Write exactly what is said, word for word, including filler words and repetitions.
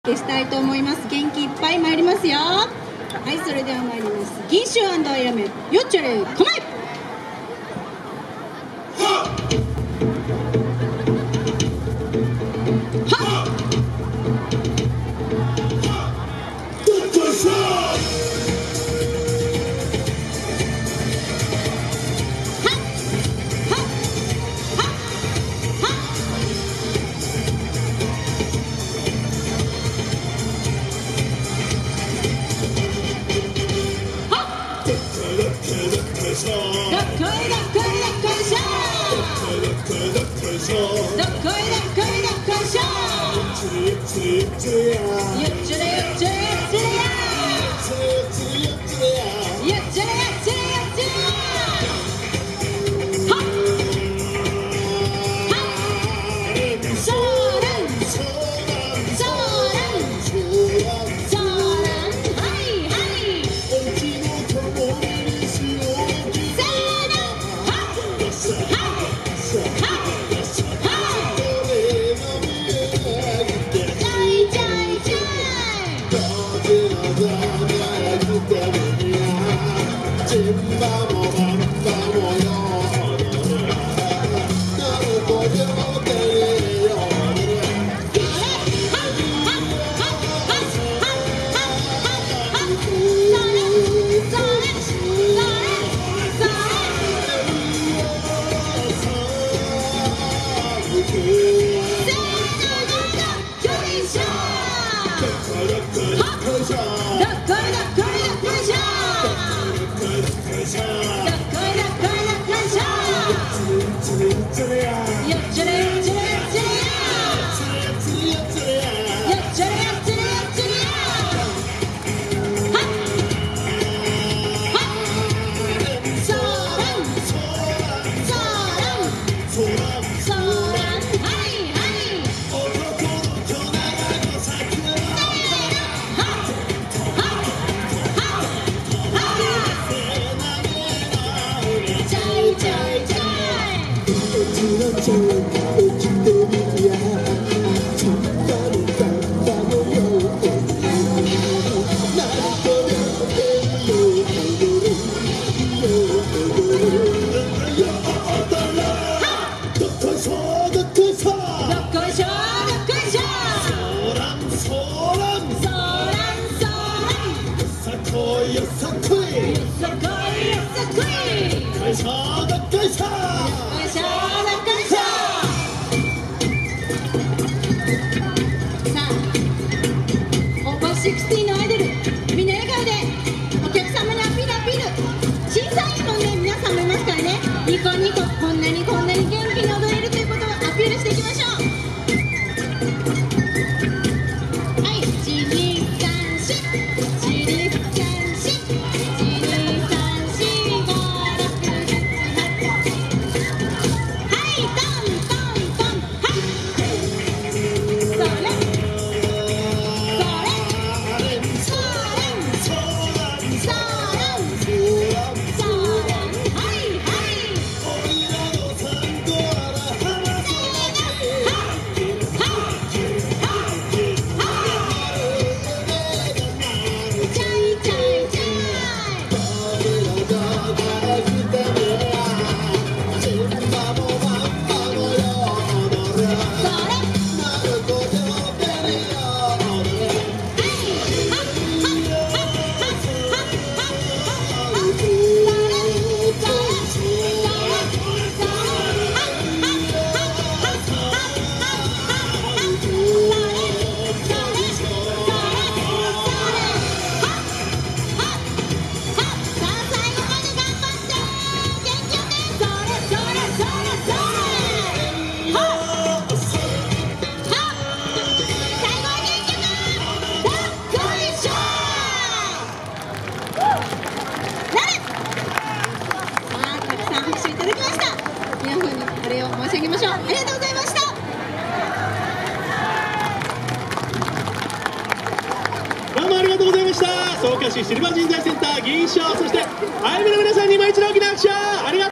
したいと思います。元気いっぱい参りますよ。はい、それでは参ります。銀州&あやめよっちゃれ構え。どっこいどっこいどっこいしょ。どっこいどっこいどっこいしょ。どっこいどっこいどっこいしょ。ゆっちれゆっちれや。ゆっちれゆっちれゆっちれや。ゆっちれゆっちれや。ゆっちれゆっちれゆっちれや。はっはっ。そーらんそーらんそーらんそーらん。はいはい。おうちの友にしよう。シックスティーンのアイドル、みんな笑顔でお客様にアピールアピール。審査員もね、皆さんもいますからね、ニコニコこんなにこんなに元気に踊れるということをアピールしていきましょう。はい、いちにさんしいちにさんしいちにさんしごろくななはち。はい、トントントン。はい、それお礼を申し上げましょう。ありがとうございました。 どうもありがとうございました。草加市シルバー人材センター銀賞、そしてあゆみの皆さんにも一度大きな拍手を。ありがとう。